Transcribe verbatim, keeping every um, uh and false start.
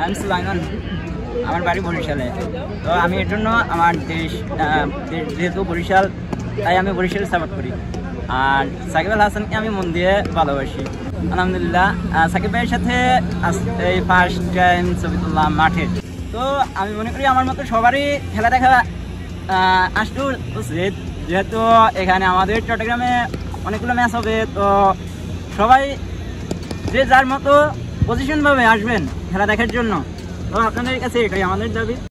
আমি সুলাইমান, আমার বাড়ি বরিশালে। তো আমি এর জন্য আমার দেশ যেহেতু বরিশাল, তাই আমি বরিশাল সাপোর্ট করি। আর সাকিব আল হাসানকে আমি মন দিয়ে ভালোবাসি। আলহামদুলিল্লাহ সাকিব ভাইয়ের সাথে এই ফার্স্ট টাইম ছবি তুললাম মাঠে। তো আমি মনে করি আমার মতো সবারই খেলা দেখা আসতে উচিত, যেহেতু এখানে আমাদের চট্টগ্রামে অনেকগুলো ম্যাচ হবে। তো সবাই যে যার মতো পজিশনভাবে আসবেন খেলা দেখার জন্য। তো আপনাদের কাছে এটাই আমাদের দাবি।